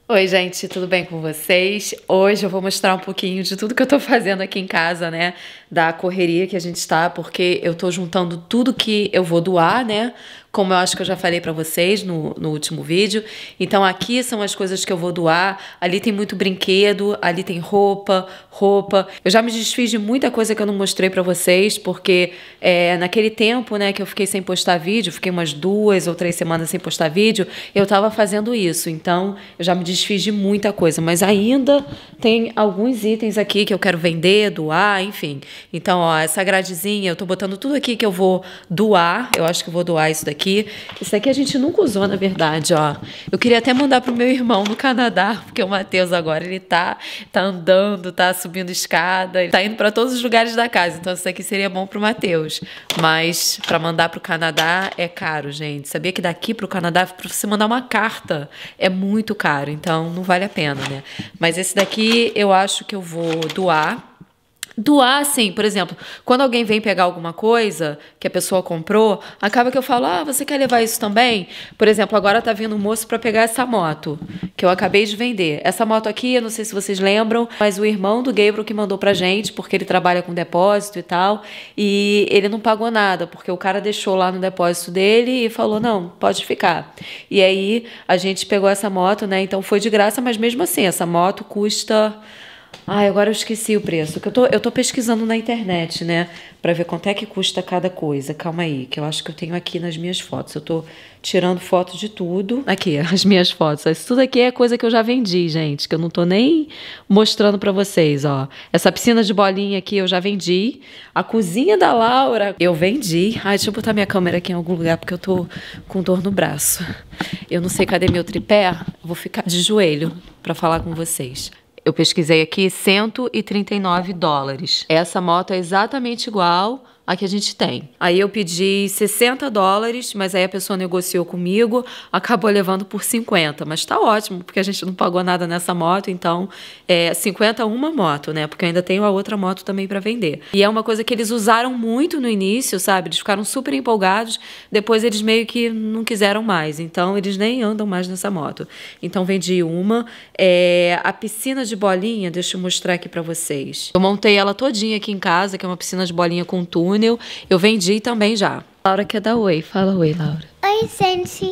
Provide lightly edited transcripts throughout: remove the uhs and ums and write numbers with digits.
Oi, gente, tudo bem com vocês? Hoje eu vou mostrar um pouquinho de tudo que eu tô fazendo aqui em casa, né? Da correria que a gente tá, porque eu tô juntando tudo que eu vou doar, né? Como eu acho que eu já falei pra vocês no último vídeo. Então aqui são as coisas que eu vou doar. Ali tem muito brinquedo, ali tem roupa. Eu já me desfiz de muita coisa que eu não mostrei pra vocês, porque naquele tempo, né, que eu fiquei sem postar vídeo, fiquei umas 2 ou 3 semanas sem postar vídeo, eu tava fazendo isso. Então eu já me desfiz de muita coisa, mas ainda tem alguns itens aqui que eu quero vender, doar, enfim. Então, ó, essa gradezinha, eu tô botando tudo aqui que eu vou doar. Eu acho que eu vou doar isso daqui. Isso daqui a gente nunca usou, na verdade, ó. Eu queria até mandar pro meu irmão no Canadá, porque o Matheus agora, ele tá andando, tá subindo escada, ele tá indo pra todos os lugares da casa. Então, isso daqui seria bom pro Matheus. Mas pra mandar pro Canadá é caro, gente. Sabia que daqui pro Canadá, pra você mandar uma carta, é muito caro. Então, não vale a pena, né? Mas esse daqui, eu acho que eu vou doar. Doar, assim, por exemplo, quando alguém vem pegar alguma coisa que a pessoa comprou, acaba que eu falo, você quer levar isso também? Por exemplo, agora tá vindo um moço para pegar essa moto, que eu acabei de vender. Essa moto aqui, eu não sei se vocês lembram, mas o irmão do Gabriel que mandou pra gente, porque ele trabalha com depósito e tal, e ele não pagou nada, porque o cara deixou lá no depósito dele e falou, não, pode ficar. E aí, a gente pegou essa moto, né, então foi de graça, mas mesmo assim, essa moto custa... agora eu esqueci o preço, que eu tô pesquisando na internet, né, pra ver quanto é que custa cada coisa. Calma aí, que eu acho que eu tenho aqui nas minhas fotos. Eu tô tirando foto de tudo. Aqui, as minhas fotos. Isso tudo aqui é coisa que eu já vendi, gente, que eu não tô nem mostrando pra vocês, ó. Essa piscina de bolinha aqui eu já vendi. A cozinha da Laura eu vendi. Deixa eu botar minha câmera aqui em algum lugar, porque eu tô com dor no braço. Eu não sei cadê meu tripé. Eu vou ficar de joelho pra falar com vocês. Eu pesquisei aqui, $139. Essa moto é exatamente igual a que a gente tem. Aí eu pedi $60, mas aí a pessoa negociou comigo, acabou levando por 50. Mas tá ótimo, porque a gente não pagou nada nessa moto, então 50 uma moto, né? Porque eu ainda tenho a outra moto também para vender. E é uma coisa que eles usaram muito no início, sabe? Eles ficaram super empolgados, depois eles meio que não quiseram mais, então eles nem andam mais nessa moto. Então vendi uma. A piscina de bolinha, deixa eu mostrar aqui para vocês. Eu montei ela todinha aqui em casa, que é uma piscina de bolinha com túnel. Eu vendi também já. Laura quer dar oi. Fala oi, Laura. Oi, gente.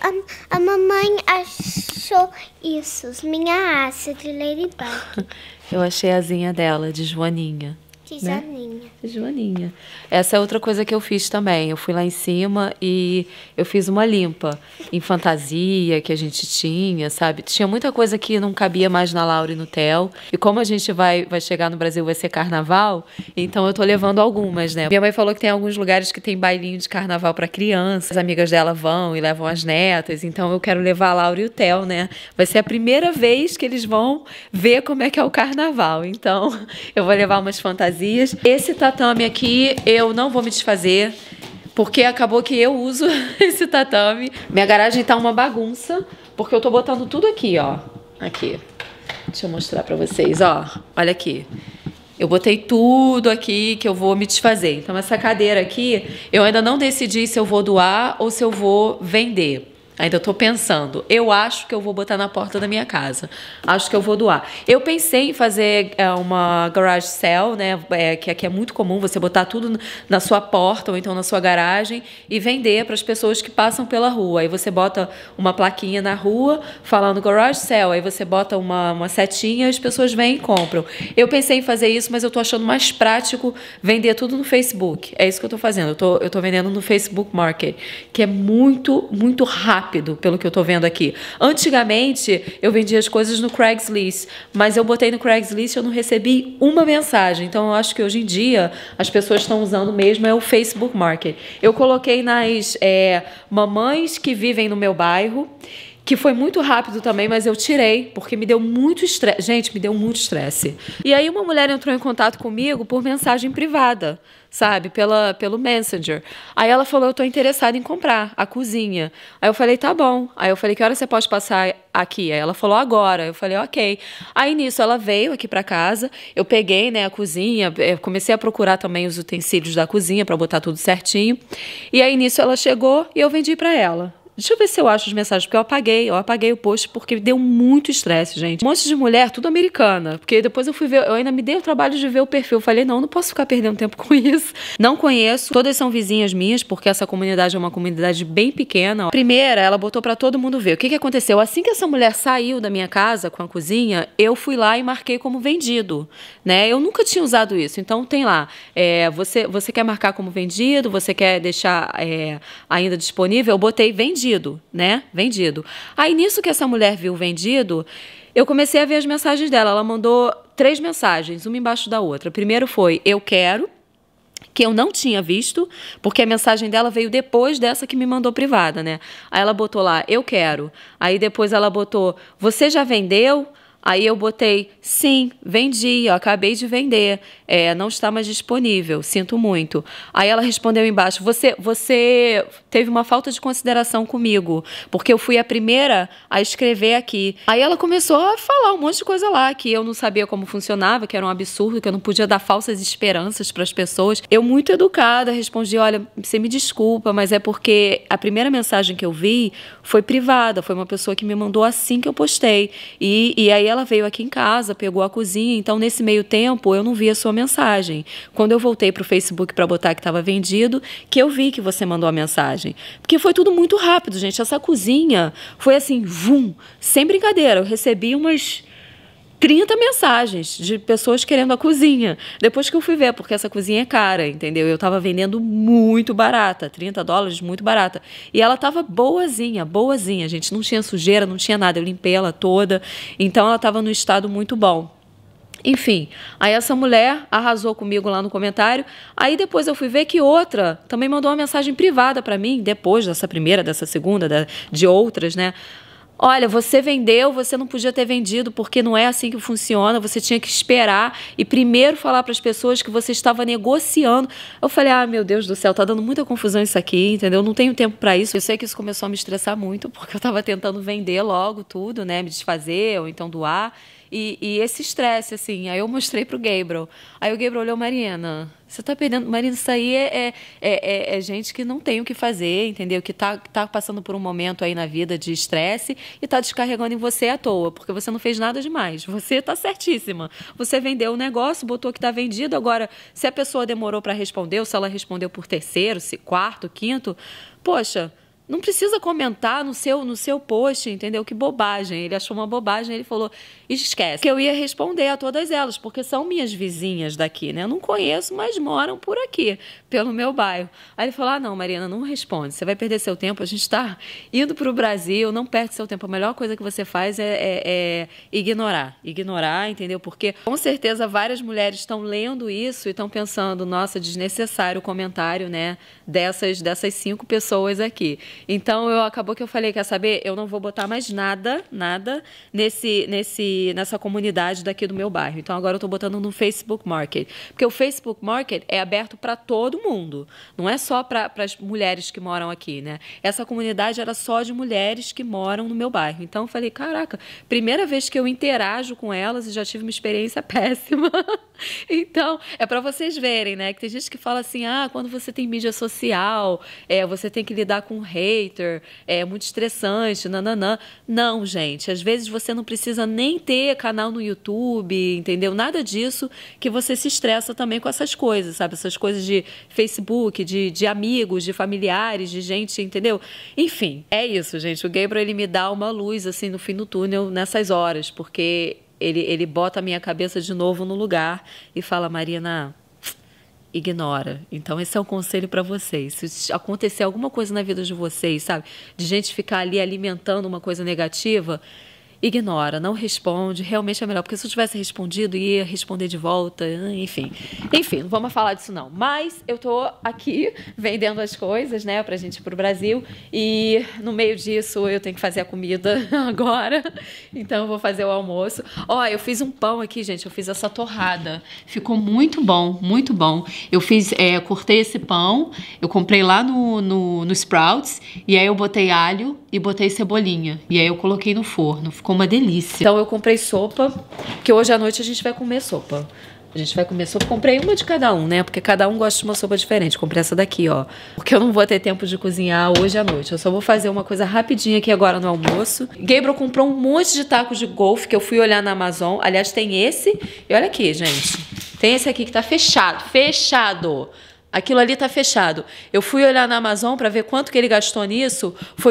A mamãe achou isso. Minha asa de Ladybug. Eu achei a asinha dela, de Joaninha. De Joaninha. Joaninha. Essa é outra coisa que eu fiz também. Eu fui lá em cima e eu fiz uma limpa em fantasia que a gente tinha, sabe? Tinha muita coisa que não cabia mais na Laura e no Theo. E como a gente vai chegar no Brasil, vai ser carnaval, então eu tô levando algumas, né? Minha mãe falou que tem alguns lugares que tem bailinho de carnaval para crianças. As amigas dela vão e levam as netas. Então eu quero levar a Laura e o Theo, né? Vai ser a primeira vez que eles vão ver como é que é o carnaval. Então eu vou levar umas fantasias. Esse tatame aqui eu não vou me desfazer, porque acabou que eu uso esse tatame. Minha garagem tá uma bagunça, porque eu tô botando tudo aqui, ó. Aqui. Deixa eu mostrar pra vocês, ó. Olha aqui. Eu botei tudo aqui que eu vou me desfazer. Então essa cadeira aqui, eu ainda não decidi se eu vou doar ou se eu vou vender. Ainda estou pensando. Eu acho que eu vou botar na porta da minha casa. Acho que eu vou doar. Eu pensei em fazer uma garage sale, né? Que aqui é muito comum você botar tudo na sua porta ou então na sua garagem e vender para as pessoas que passam pela rua. Aí você bota uma plaquinha na rua falando garage sale. Aí você bota uma setinha e as pessoas vêm e compram. Eu pensei em fazer isso, mas eu estou achando mais prático vender tudo no Facebook. É isso que eu estou fazendo. Eu tô vendendo no Facebook Market, que é muito, muito rápido. Pelo que eu tô vendo aqui. Antigamente, eu vendia as coisas no Craigslist, mas eu botei no Craigslist e eu não recebi uma mensagem. Então, eu acho que hoje em dia, as pessoas estão usando mesmo o Facebook Market. Eu coloquei nas mamães que vivem no meu bairro, que foi muito rápido também, mas eu tirei, porque me deu muito estresse. Gente, me deu muito estresse. E aí uma mulher entrou em contato comigo por mensagem privada, sabe? Pelo Messenger. Aí ela falou, eu tô interessada em comprar a cozinha. Aí eu falei, tá bom. Aí eu falei, que hora você pode passar aqui? Aí ela falou, agora. Eu falei, ok. Aí nisso ela veio aqui pra casa, eu peguei, né, a cozinha, comecei a procurar também os utensílios da cozinha pra botar tudo certinho. E aí nisso ela chegou e eu vendi pra ela. Deixa eu ver se eu acho as mensagens, porque eu apaguei o post porque deu muito estresse, gente. Um monte de mulher, tudo americana, porque depois eu fui ver, eu ainda me dei o trabalho de ver o perfil, eu falei, não posso ficar perdendo tempo com isso. Não conheço, todas são vizinhas minhas, porque essa comunidade é uma comunidade bem pequena. Primeira, ela botou pra todo mundo ver. O que aconteceu? Assim que essa mulher saiu da minha casa com a cozinha, eu fui lá e marquei como vendido, né? Eu nunca tinha usado isso, então tem lá, você quer marcar como vendido, você quer deixar ainda disponível, eu botei vendido, né? Vendido. Aí, nisso que essa mulher viu vendido, eu comecei a ver as mensagens dela. Ela mandou 3 mensagens, uma embaixo da outra. Primeiro foi, eu quero, que eu não tinha visto, porque a mensagem dela veio depois dessa que me mandou privada, né? Aí ela botou lá, eu quero. Aí depois ela botou, você já vendeu? Aí eu botei, sim, vendi, eu acabei de vender, não está mais disponível, sinto muito. Aí ela respondeu embaixo, você teve uma falta de consideração comigo, porque eu fui a primeira a escrever aqui. Aí ela começou a falar um monte de coisa lá, que eu não sabia como funcionava, que era um absurdo, que eu não podia dar falsas esperanças para as pessoas. Eu, muito educada, respondi, olha, você me desculpa, mas é porque a primeira mensagem que eu vi foi privada, foi uma pessoa que me mandou assim que eu postei. E aí ela veio aqui em casa, pegou a cozinha, então nesse meio tempo eu não vi a sua mensagem. Quando eu voltei para o Facebook para botar que estava vendido, que eu vi que você mandou a mensagem. Porque foi tudo muito rápido, gente. Essa cozinha foi assim, vum, sem brincadeira. Eu recebi umas 30 mensagens de pessoas querendo a cozinha. Depois que eu fui ver, porque essa cozinha é cara, entendeu? Eu tava vendendo muito barata, $30, muito barata. E ela tava boazinha, gente. Não tinha sujeira, não tinha nada. Eu limpei ela toda. Então ela tava num estado muito bom. Enfim, aí essa mulher arrasou comigo lá no comentário. Aí depois eu fui ver que outra também mandou uma mensagem privada para mim, depois dessa primeira, dessa segunda, de outras, né? Olha, você vendeu, você não podia ter vendido porque não é assim que funciona, você tinha que esperar e primeiro falar para as pessoas que você estava negociando. Eu falei, meu Deus do céu, tá dando muita confusão isso aqui, entendeu? Não tenho tempo para isso. Eu sei que isso começou a me estressar muito porque eu estava tentando vender logo tudo, né, me desfazer ou então doar. E esse estresse, assim, aí eu mostrei pro Gabriel. Aí o Gabriel olhou, Mariana, você tá perdendo... Mariana, isso aí é gente que não tem o que fazer, entendeu? Que tá passando por um momento aí na vida de estresse e tá descarregando em você à toa, porque você não fez nada demais. Você tá certíssima. Você vendeu o negócio, botou que tá vendido, agora, se a pessoa demorou para responder, ou se ela respondeu por terceiro, quarto, quinto, poxa... Não precisa comentar no seu post, entendeu? Que bobagem. Ele achou uma bobagem, ele falou, esquece. Que eu ia responder a todas elas, porque são minhas vizinhas daqui, né? Eu não conheço, mas moram por aqui, pelo meu bairro. Aí ele falou, não, Mariana, não responde. Você vai perder seu tempo, a gente está indo para o Brasil, não perde seu tempo. A melhor coisa que você faz é ignorar. Ignorar, entendeu? Porque, com certeza, várias mulheres estão lendo isso e estão pensando, nossa, desnecessário o comentário, né? Dessas 5 pessoas aqui. Então, acabou que eu falei, quer saber? Eu não vou botar mais nada nessa comunidade daqui do meu bairro. Então, agora eu estou botando no Facebook Market. Porque o Facebook Market é aberto para todo mundo. Não é só para as mulheres que moram aqui, né? Essa comunidade era só de mulheres que moram no meu bairro. Então, eu falei, caraca, primeira vez que eu interajo com elas e já tive uma experiência péssima. Então, é para vocês verem, né? Que tem gente que fala assim, quando você tem mídia social, você tem que lidar com hater, é muito estressante, nananã. Não, gente, às vezes você não precisa nem ter canal no YouTube, entendeu? Nada disso, que você se estressa também com essas coisas, sabe? Essas coisas de Facebook, de amigos, de familiares, de gente, entendeu? Enfim, é isso, gente. O Gabriel, ele me dá uma luz, assim, no fim do túnel nessas horas, porque ele bota a minha cabeça de novo no lugar e fala, Marina, ignora. Então, esse é um conselho para vocês. Se acontecer alguma coisa na vida de vocês, sabe? De gente ficar ali alimentando uma coisa negativa, ignora, não responde. Realmente é melhor, porque se eu tivesse respondido, ia responder de volta, enfim. Enfim, não vamos falar disso não. Mas eu tô aqui vendendo as coisas, né, pra gente ir pro Brasil. E no meio disso eu tenho que fazer a comida agora. Então eu vou fazer o almoço. Eu fiz um pão aqui, gente. Eu fiz essa torrada. Ficou muito bom, muito bom. Eu cortei esse pão, eu comprei lá no Sprouts. E aí eu botei alho e botei cebolinha. E aí eu coloquei no forno. Ficou uma delícia. Então eu comprei sopa, que hoje à noite a gente vai comer sopa. A gente vai comer sopa. Comprei uma de cada um, né? Porque cada um gosta de uma sopa diferente. Comprei essa daqui, ó. Porque eu não vou ter tempo de cozinhar hoje à noite. Eu só vou fazer uma coisa rapidinha aqui agora no almoço. Gabriel comprou um monte de tacos de golfe que eu fui olhar na Amazon. Aliás, tem esse. E olha aqui, gente. Tem esse aqui que tá fechado. Fechado! Aquilo ali tá fechado. Eu fui olhar na Amazon para ver quanto que ele gastou nisso. Foi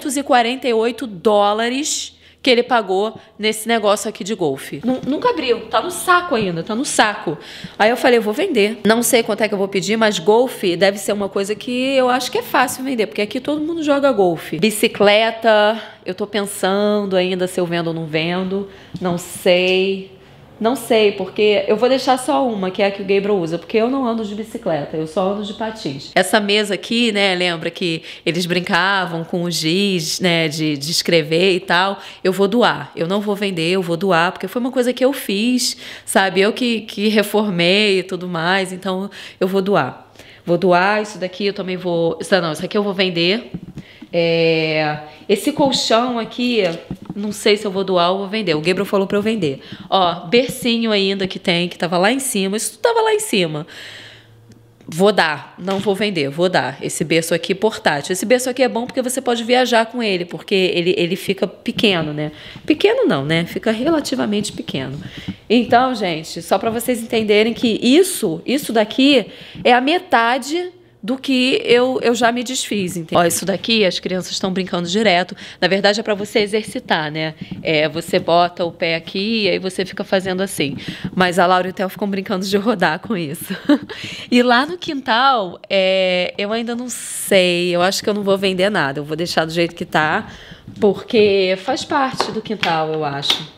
$248 que ele pagou nesse negócio aqui de golfe. Nunca abriu. Tá no saco ainda. Tá no saco. Aí eu falei, eu vou vender. Não sei quanto é que eu vou pedir, mas golfe deve ser uma coisa que eu acho que é fácil vender, porque aqui todo mundo joga golfe. Bicicleta, eu tô pensando ainda se eu vendo ou não vendo. Não sei. Não sei, porque eu vou deixar só uma, que é a que o Gabriel usa, porque eu não ando de bicicleta, eu só ando de patins. Essa mesa aqui, né, lembra que eles brincavam com o giz, né, de escrever e tal. Eu vou doar, eu não vou vender, eu vou doar, porque foi uma coisa que eu fiz, sabe? Eu que reformei e tudo mais, então eu vou doar. Vou doar, isso daqui eu também vou... Isso aqui eu vou vender. Esse colchão aqui, não sei se eu vou doar ou vou vender. O Gabriel falou pra eu vender. Ó, bercinho ainda que tem, que tava lá em cima. Isso tudo tava lá em cima. Vou dar, não vou vender, vou dar. Esse berço aqui portátil. Esse berço aqui é bom porque você pode viajar com ele, porque ele fica pequeno, né? Pequeno não, né? Fica relativamente pequeno. Então, gente, só para vocês entenderem que isso daqui é a metade do que eu já me desfiz, entendeu? Ó, isso daqui as crianças estão brincando direto. Na verdade é para você exercitar, né? Você bota o pé aqui e aí você fica fazendo assim. Mas a Laura e o Theo ficam brincando de rodar com isso. E lá no quintal, eu ainda não sei. Eu acho que eu não vou vender nada. Eu vou deixar do jeito que tá, porque faz parte do quintal, eu acho.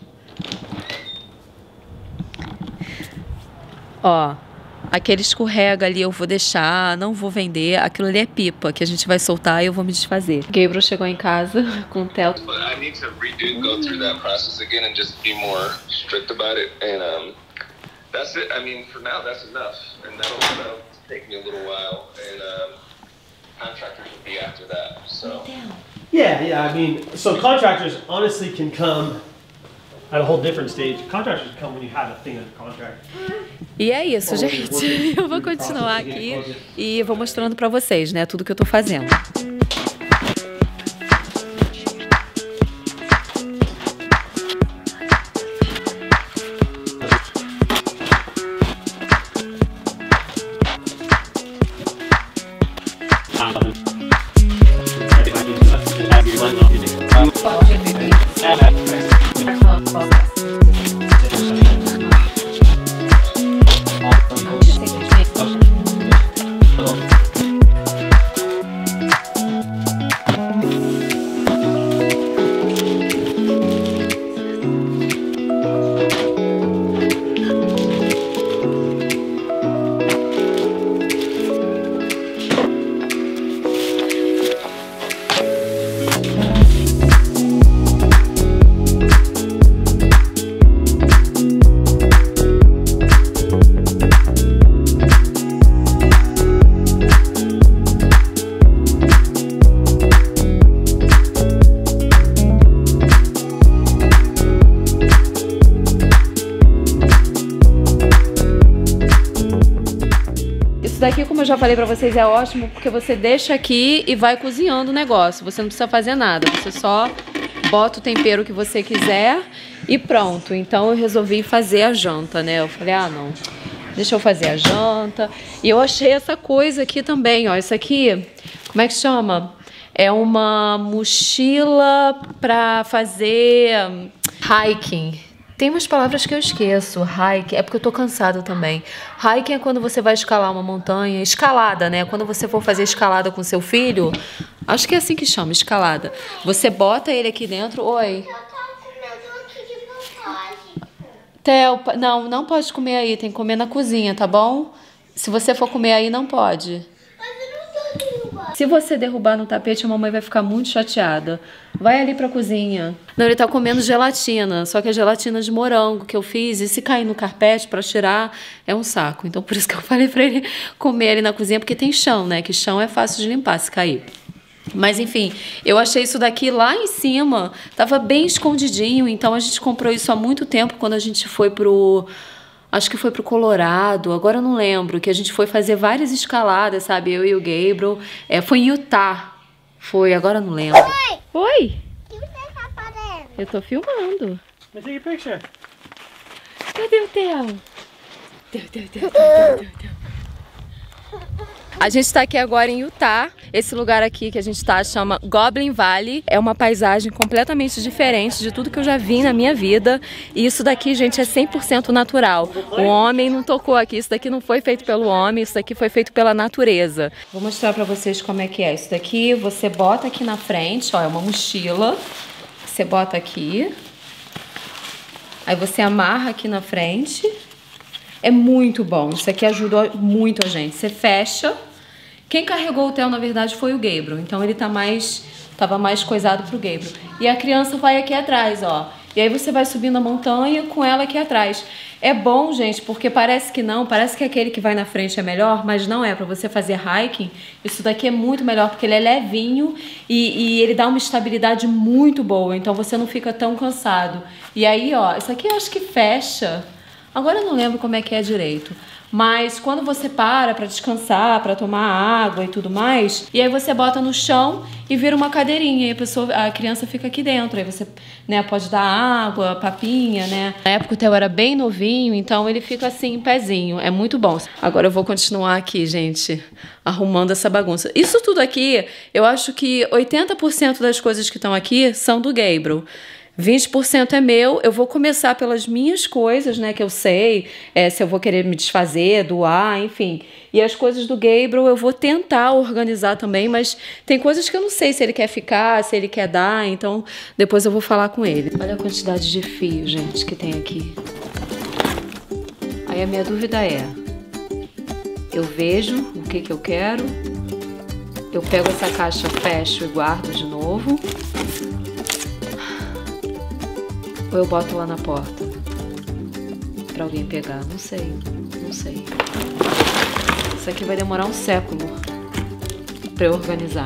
Ó, aquele escorrega ali eu vou deixar, não vou vender. Aquilo ali é pipa, que a gente vai soltar e eu vou me desfazer. Gabriel chegou em casa com o Theo. I need to go through that process again and just be more strict about it. And that's it. I mean, for now, that's enough. And that'll take me a little while. And contractors will be after that. So. Yeah. I mean, so contractors honestly can come at a whole different stage. Contractors come when you have a thing under contract. E é isso, gente. Eu vou continuar aqui e vou mostrando pra vocês, né, tudo que eu tô fazendo. Isso daqui, como eu já falei pra vocês, é ótimo porque você deixa aqui e vai cozinhando o negócio. Você não precisa fazer nada, você só bota o tempero que você quiser e pronto. Então eu resolvi fazer a janta, né? Eu falei, ah, não, deixa eu fazer a janta. E eu achei essa coisa aqui também, ó. Isso aqui, como é que chama? É uma mochila pra fazer hiking. Tem umas palavras que eu esqueço. Hike, é porque eu tô cansada também. Hiking é quando você vai escalar uma montanha. Escalada, né? Quando você for fazer escalada com seu filho. Acho que é assim que chama, escalada. Você bota ele aqui dentro. Oi. Theo, não pode comer aí. Tem que comer na cozinha, tá bom? Se você for comer aí, não pode. Se você derrubar no tapete, a mamãe vai ficar muito chateada. Vai ali pra cozinha. Não, ele tá comendo gelatina, só que é gelatina de morango que eu fiz. E se cair no carpete pra tirar, é um saco. Então por isso que eu falei pra ele comer ali na cozinha, porque tem chão, né? Que chão é fácil de limpar se cair. Mas enfim, eu achei isso daqui lá em cima. Tava bem escondidinho, então a gente comprou isso há muito tempo, quando a gente foi pro Acho que foi pro Colorado, agora eu não lembro, que a gente foi fazer várias escaladas, sabe? Eu e o Gabriel. Foi em Utah. Foi, agora eu não lembro. Oi! O que você tá fazendo? Eu tô filmando. Let me take a picture. Cadê o Theo? Theo. A gente tá aqui agora em Utah. Esse lugar aqui que a gente tá chama Goblin Valley. É uma paisagem completamente diferente de tudo que eu já vi na minha vida. E isso daqui, gente, é 100% natural. O homem não tocou aqui. Isso daqui não foi feito pelo homem. Isso daqui foi feito pela natureza. Vou mostrar pra vocês como é que é. Isso daqui você bota aqui na frente, ó, é uma mochila. Você bota aqui. Aí você amarra aqui na frente. É muito bom. Isso aqui ajudou muito a gente. Você fecha. Quem carregou o Theo, na verdade, foi o Gabriel. Então ele tava mais coisado pro Gabriel. E a criança vai aqui atrás, ó. E aí você vai subindo a montanha com ela aqui atrás. É bom, gente, porque parece que não, parece que aquele que vai na frente é melhor, mas não é. Pra você fazer hiking, isso daqui é muito melhor, porque ele é levinho e ele dá uma estabilidade muito boa. Então você não fica tão cansado. E aí, ó, isso aqui eu acho que fecha. Agora eu não lembro como é que é direito. Mas quando você para descansar, para tomar água e tudo mais, e aí você bota no chão e vira uma cadeirinha, e a criança fica aqui dentro. Aí você, né, pode dar água, papinha, né? Na época o Theo era bem novinho, então ele fica assim, em pezinho. É muito bom. Agora eu vou continuar aqui, gente, arrumando essa bagunça. Isso tudo aqui, eu acho que 80% das coisas que estão aqui são do Gabriel. 20% é meu. Eu vou começar pelas minhas coisas, né, que eu sei, se eu vou querer me desfazer, doar, enfim. E as coisas do Gabriel eu vou tentar organizar também, mas tem coisas que eu não sei se ele quer ficar, se ele quer dar, então depois eu vou falar com ele. Olha a quantidade de fio, gente, que tem aqui. Aí a minha dúvida é, eu vejo o que eu quero, eu pego essa caixa, fecho e guardo de novo, ou eu boto lá na porta pra alguém pegar? Não sei. Isso aqui vai demorar um século pra eu organizar.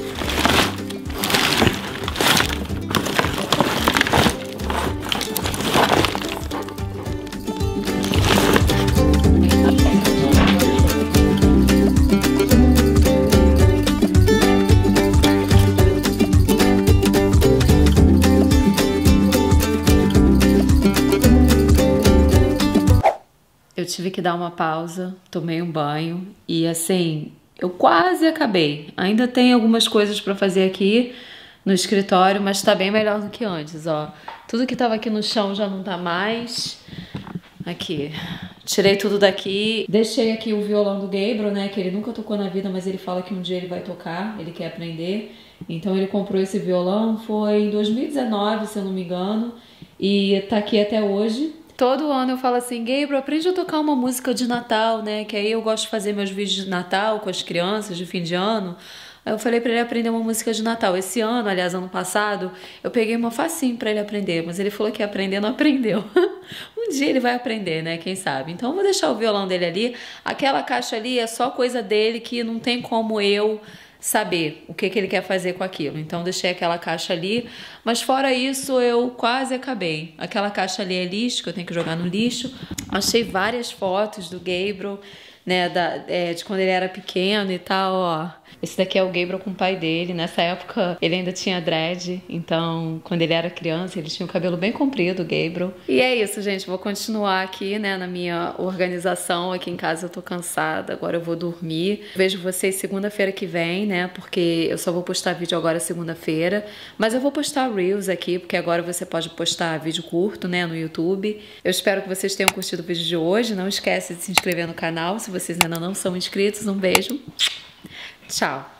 Eu tive que dar uma pausa, tomei um banho e assim, eu quase acabei. Ainda tem algumas coisas pra fazer aqui no escritório, mas tá bem melhor do que antes, ó. Tudo que tava aqui no chão já não tá mais. Aqui, tirei tudo daqui. Deixei aqui o violão do Gabriel, né, que ele nunca tocou na vida, mas ele fala que um dia ele vai tocar, ele quer aprender. Então ele comprou esse violão, foi em 2019, se eu não me engano, e tá aqui até hoje. Todo ano eu falo assim, Gabriel, aprende a tocar uma música de Natal, né? Que aí eu gosto de fazer meus vídeos de Natal com as crianças, de fim de ano. Aí eu falei pra ele aprender uma música de Natal. Esse ano, aliás, ano passado, eu peguei uma facinho pra ele aprender, mas ele falou que ia aprender, não aprendeu. Um dia ele vai aprender, né? Quem sabe? Então eu vou deixar o violão dele ali. Aquela caixa ali é só coisa dele que não tem como eu saber o que ele quer fazer com aquilo. Então deixei aquela caixa ali, mas fora isso eu quase acabei. Aquela caixa ali é lixo, que eu tenho que jogar no lixo. Achei várias fotos do Gabriel, né, de quando ele era pequeno e tal, ó. Esse daqui é o Gabriel com o pai dele. Nessa época ele ainda tinha dread, então quando ele era criança ele tinha o cabelo bem comprido, o Gabriel. E é isso, gente, vou continuar aqui, né, na minha organização. Aqui em casa eu tô cansada, agora eu vou dormir. Vejo vocês segunda-feira que vem, né, porque eu só vou postar vídeo agora segunda-feira, mas eu vou postar Reels aqui, porque agora você pode postar vídeo curto, né, no YouTube. Eu espero que vocês tenham curtido o vídeo de hoje. Não esquece de se inscrever no canal se vocês ainda não são inscritos. Um beijo. Tchau!